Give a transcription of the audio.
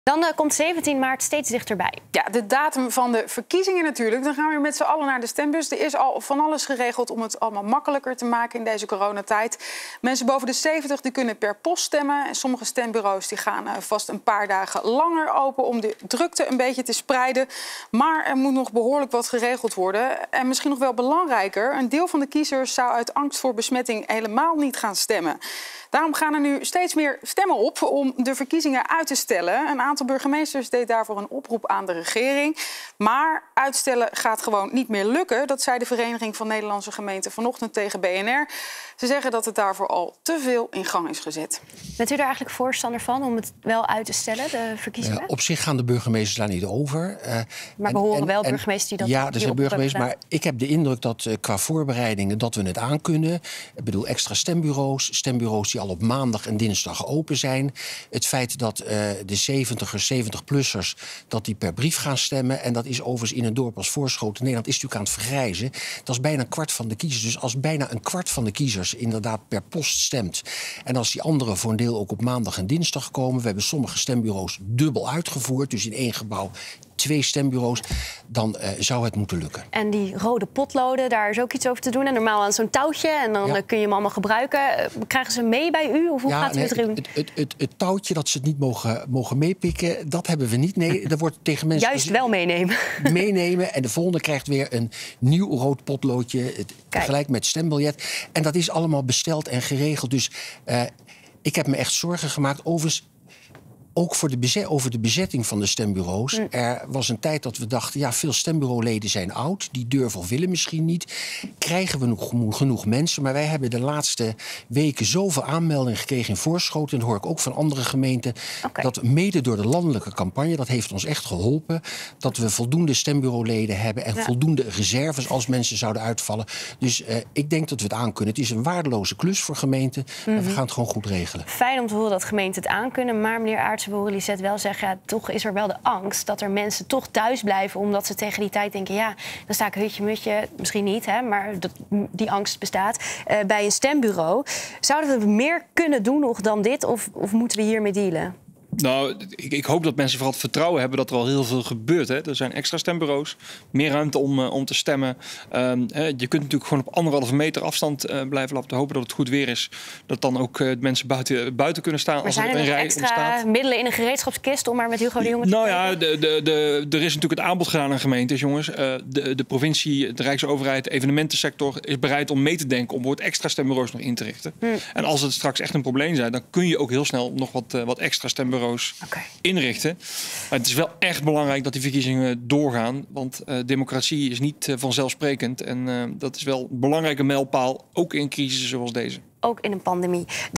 Dan komt 17 maart steeds dichterbij. Ja, de datum van de verkiezingen natuurlijk. Dan gaan we weer met z'n allen naar de stembus. Er is al van alles geregeld om het allemaal makkelijker te maken in deze coronatijd. Mensen boven de 70 die kunnen per post stemmen. En sommige stembureaus die gaan vast een paar dagen langer open om de drukte een beetje te spreiden. Maar er moet nog behoorlijk wat geregeld worden. En misschien nog wel belangrijker, een deel van de kiezers zou uit angst voor besmetting helemaal niet gaan stemmen. Daarom gaan er nu steeds meer stemmen op om de verkiezingen uit te stellen. Een aantal burgemeesters deed daarvoor een oproep aan de regering. Maar uitstellen gaat gewoon niet meer lukken. Dat zei de Vereniging van Nederlandse Gemeenten vanochtend tegen BNR. Ze zeggen dat het daarvoor al te veel in gang is gezet. Bent u daar eigenlijk voorstander van om het wel uit te stellen, de verkiezingen? Op zich gaan de burgemeesters daar niet over. Maar we horen wel burgemeesters die dat ja, er zijn burgemeesters, maar ik heb de indruk dat qua voorbereidingen dat we het aankunnen. Ik bedoel, extra stembureaus die al op maandag en dinsdag open zijn. Het feit dat de 70ers, 70-plussers, dat die per brief gaan stemmen. En dat is overigens in een dorp als Voorschoten, Nederland, is natuurlijk aan het vergrijzen. Dat is bijna een kwart van de kiezers. Dus als bijna een kwart van de kiezers inderdaad per post stemt. En als die anderen voor een deel ook op maandag en dinsdag komen. We hebben sommige stembureaus dubbel uitgevoerd. Dus in één gebouw 2 stembureaus, dan zou het moeten lukken. En die rode potloden, daar is ook iets over te doen. En normaal aan zo'n touwtje en dan kun je hem allemaal gebruiken. Krijgen ze mee bij u of hoe gaat u het doen? Het touwtje dat ze het niet mogen meepikken, dat hebben we niet. Nee, er wordt tegen mensen juist wel meenemen. Meenemen en de volgende krijgt weer een nieuw rood potloodje. Tegelijk met stembiljet. En dat is allemaal besteld en geregeld. Dus ik heb me echt zorgen gemaakt. Overigens, ook over de bezetting van de stembureaus. Er was een tijd dat we dachten, ja, veel stembureauleden zijn oud. Die durven of willen misschien niet. Krijgen we nog genoeg mensen? Maar wij hebben de laatste weken zoveel aanmeldingen gekregen in Voorschoten. En dat hoor ik ook van andere gemeenten. Dat mede door de landelijke campagne, dat heeft ons echt geholpen. Dat we voldoende stembureauleden hebben en voldoende reserves als mensen zouden uitvallen. Dus ik denk dat we het aankunnen. Het is een waardeloze klus voor gemeenten. En we gaan het gewoon goed regelen. Fijn om te horen dat gemeenten het aankunnen. Maar meneer Aerts, we horen Lisette wel zeggen, ja, toch is er wel de angst dat er mensen toch thuis blijven, omdat ze tegen die tijd denken, ja, dan sta ik hutje-mutje, misschien niet, hè, maar die angst bestaat, bij een stembureau. Zouden we meer kunnen doen nog dan dit, of moeten we hiermee dealen? Nou, ik hoop dat mensen vooral het vertrouwen hebben dat er al heel veel gebeurt. Hè. Er zijn extra stembureaus, meer ruimte om te stemmen. Je kunt natuurlijk gewoon op 1,5 meter afstand blijven lopen. Te hopen dat het goed weer is. Dat dan ook mensen buiten kunnen staan. Maar als er een rij extra ontstaat. Middelen in een gereedschapskist om maar met Hugo de Jonge te Nou ja, er is natuurlijk het aanbod gedaan aan gemeentes, jongens. De provincie, de Rijksoverheid, de evenementensector is bereid om mee te denken om extra stembureaus nog in te richten. En als het straks echt een probleem zijn, dan kun je ook heel snel nog wat extra stembureaus inrichten. Maar het is wel echt belangrijk dat die verkiezingen doorgaan. Want democratie is niet vanzelfsprekend. En dat is wel een belangrijke mijlpaal, ook in crisissen zoals deze. Ook in een pandemie.